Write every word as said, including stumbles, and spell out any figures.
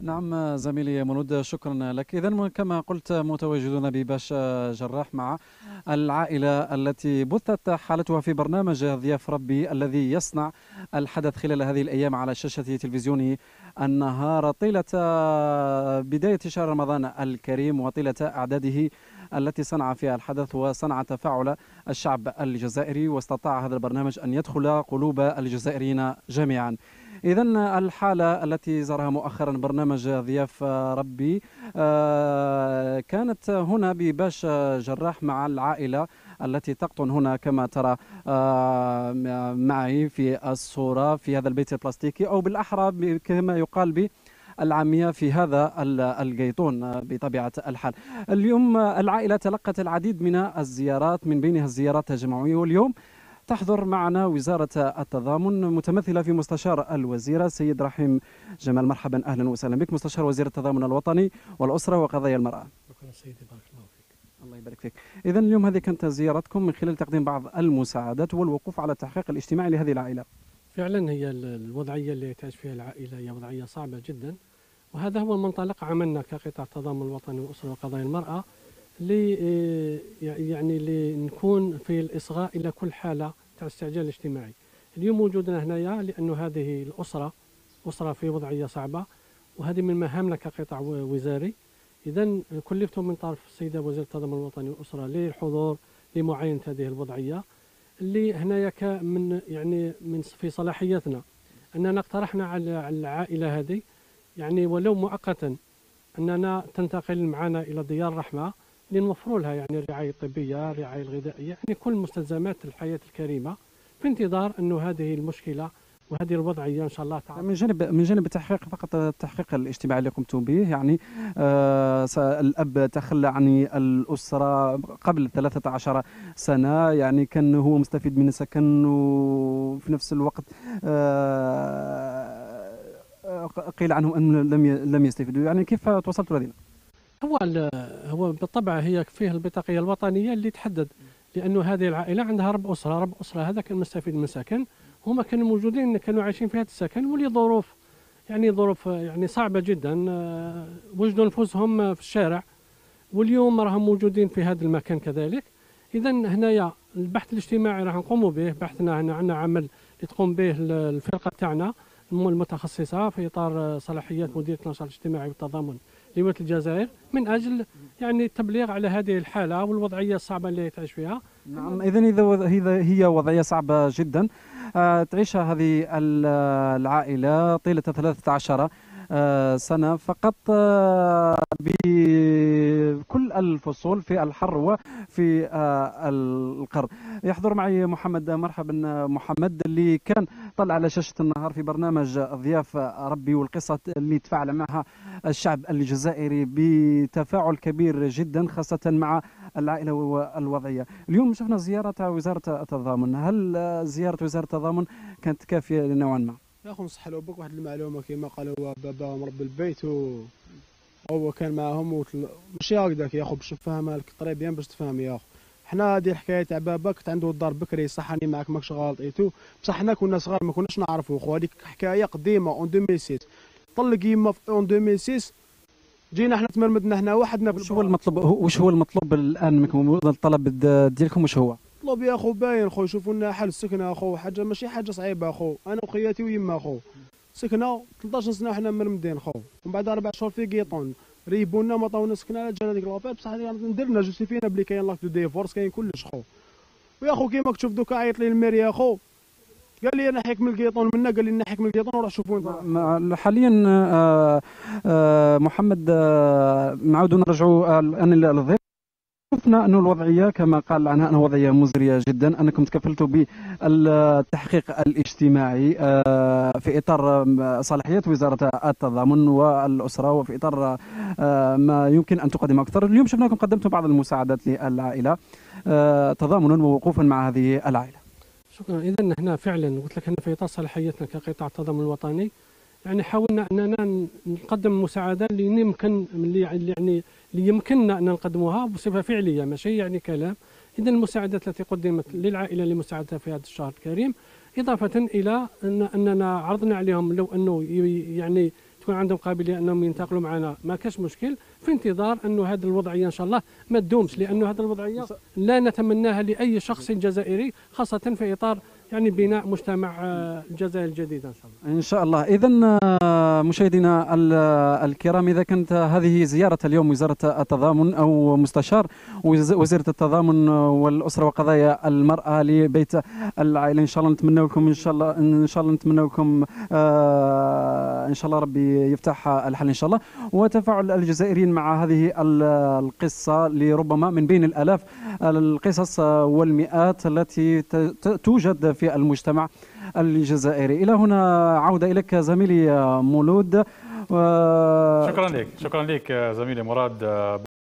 نعم زميلي منود، شكرا لك. إذا كما قلت متواجدون بباش جراح مع العائلة التي بثت حالتها في برنامج ضياف ربي الذي يصنع الحدث خلال هذه الأيام على شاشة تلفزيون النهار طيلة بداية شهر رمضان الكريم وطيلة أعداده التي صنع فيها الحدث وصنع تفاعل الشعب الجزائري، واستطاع هذا البرنامج أن يدخل قلوب الجزائريين جميعا. إذا الحالة التي زارها مؤخرا برنامج ضياف ربي كانت هنا بباش جراح مع العائلة التي تقطن هنا كما ترى معي في الصورة في هذا البيت البلاستيكي، أو بالأحرى كما يقال به العامية في هذا الجيطون بطبيعة الحال. اليوم العائلة تلقت العديد من الزيارات، من بينها الزيارات الجماعية، واليوم تحضر معنا وزارة التضامن متمثلة في مستشار الوزيرة سيد رحيم جمال. مرحبا، أهلا وسهلا بك مستشار وزير التضامن الوطني والأسرة وقضايا المرأة. شكرا سيدي، بارك الله فيك. الله يبارك فيك. إذا اليوم هذه كانت زيارتكم من خلال تقديم بعض المساعدات والوقوف على التحقيق الاجتماعي لهذه العائلة. فعلا هي الوضعية اللي تعيش فيها العائلة هي وضعية صعبة جدا، وهذا هو منطلق عملنا كقطاع التضامن الوطني والأسرة وقضايا المرأة، لي يعني لنكون في الإصغاء إلى كل حالة تاع استعجال اجتماعي. اليوم وجودنا هنايا لأنه هذه الأسرة أسرة في وضعية صعبة، وهذه من مهامنا كقطاع وزاري. إذا كلفت من طرف السيدة وزيرة التضامن الوطني والأسرة للحضور لمعاينة هذه الوضعية اللي هنايا من يعني من في صلاحيتنا أننا اقترحنا على العائلة هذه يعني ولو مؤقتا أننا تنتقل معنا إلى ديار رحمة لنوفر لها يعني الرعاية الطبية، الرعاية الغذائية، يعني كل مستلزمات الحياة الكريمة، في انتظار أنه هذه المشكلة وهذه الوضعية إن شاء الله تعالى. من جانب من جانب التحقيق فقط، التحقيق الاجتماعي اللي قمتم به، يعني آه الأب تخلى عن الأسرة قبل ثلاثة عشر سنة، يعني كان هو مستفيد من السكن وفي نفس الوقت آه قيل عنهم أنهم لم لم يستفيدوا، يعني كيف توصلتوا لهذه؟ هو هو بالطبع هي فيه البطاقية الوطنية اللي تحدد، لأنه هذه العائلة عندها رب أسرة، رب أسرة هذا كان مستفيد من سكن، هما كانوا موجودين كانوا عايشين في هذا السكن، ولظروف يعني ظروف يعني صعبة جدا وجدوا نفوسهم في الشارع، واليوم راهم موجودين في هذا المكان كذلك. إذا هنايا البحث الاجتماعي راح نقوموا به، بحثنا هنا عندنا عمل اللي تقوم به الفرقة تاعنا المتخصصة في إطار صلاحيات مديرية النشاط الاجتماعي والتضامن لولاية الجزائر، من أجل يعني التبليغ على هذه الحالة والوضعية الصعبة اللي تعيش فيها. نعم، إذا إذا هي وضعية صعبة جدا تعيشها هذه العائلة طيلة ثلاثة عشر سنة فقط بكل الفصول في الحر وفي القر. يحضر معي محمد. مرحبا محمد، اللي كان طلع على شاشة النهار في برنامج ضياف ربي، والقصة اللي تفاعل معها الشعب الجزائري بتفاعل كبير جدا خاصة مع العائلة والوضعية. اليوم شفنا زيارة وزارة التضامن، هل زيارة وزارة التضامن كانت كافية نوعا ما؟ يا اخو نصح له بك واحد المعلومه كما قالوا باباهم رب البيت وهو كان معاهم وتل... ماشي هكذاك يا اخو باش نفهمها لك طري بيان باش تفهم يا اخو. حنا هذه الحكايه تاع بابا كنت عنده الدار بكري، صح راني معاك ماكش غلط ايتو، بصح حنا كنا صغار ما كناش نعرفوا خو. هذيك حكايه قديمه اون ألفين وستة، طلق يما في اون ألفين وستة، جينا حنا تمرمدنا هنا وحدنا. وش هو المطلوب وش هو المطلوب الان منكم؟ الطلب ديالكم وش هو؟ طلب يا اخو باين خو، شوفوا لنا حل سكنه اخو، حاجه ماشي حاجه صعيبه اخو، انا وخياتي ويما اخو سكنه ثلاثة عشر سنه حنا مرمدين خو، ومن بعد اربع شهور في قيطون ريبونا ما عطاونا سكنه، جانا ديك لافير بصح ندرنا جوستيفينا بلي كاين لاك دو ديفورس كاين كلش خو. ويا خو كيما تشوف دوكا عيط لي المير يا خو، قال لي نحيك من القيطون منا، قال لي نحيك من القيطون وروح شوفوا. حاليا آآ آآ محمد نعاودوا نرجعوا الان للضيف. شفنا أن الوضعية كما قال عنها أنها وضعية مزرية جدا، أنكم تكفلتوا بالتحقيق الاجتماعي في إطار صلاحيات وزارة التضامن والأسرة، وفي إطار ما يمكن أن تقدم أكثر. اليوم شفناكم قدمتوا بعض المساعدات للعائلة تضامنا ووقوفا مع هذه العائلة. شكرا. إذا نحن فعلا قلت لك أن في إطار صلاحيتنا كقطاع التضامن الوطني يعني حاولنا أننا نقدم مساعدة اللي يمكن اللي يعني اللي يمكننا أن نقدموها بصفة فعلية ماشي يعني كلام. إذا المساعدات التي قدمت للعائلة لمساعدتها في هذا الشهر الكريم، إضافة إلى أن أننا عرضنا عليهم لو أنه يعني تكون عندهم قابليه انهم ينتقلوا معنا ما كاش مشكل، في انتظار انه هذه الوضعيه ان شاء الله ما تدومش، لانه هذه الوضعيه لا نتمناها لاي شخص جزائري، خاصه في اطار يعني بناء مجتمع الجزائر الجديده ان شاء الله. ان شاء الله. اذا مشاهدينا الكرام، اذا كانت هذه زياره اليوم وزاره التضامن او مستشار وزيره التضامن والاسره وقضايا المراه لبيت العائله، ان شاء الله نتمنى لكم ان شاء الله ان شاء الله نتمنى لكم آه ان شاء الله ربي يفتح الحل ان شاء الله، وتفاعل الجزائريين مع هذه القصه لربما من بين الالاف القصص والمئات التي توجد في المجتمع الجزائري. إلى هنا عودة إليك زميلي مولود. شكرا لك، شكرا لك زميلي مراد.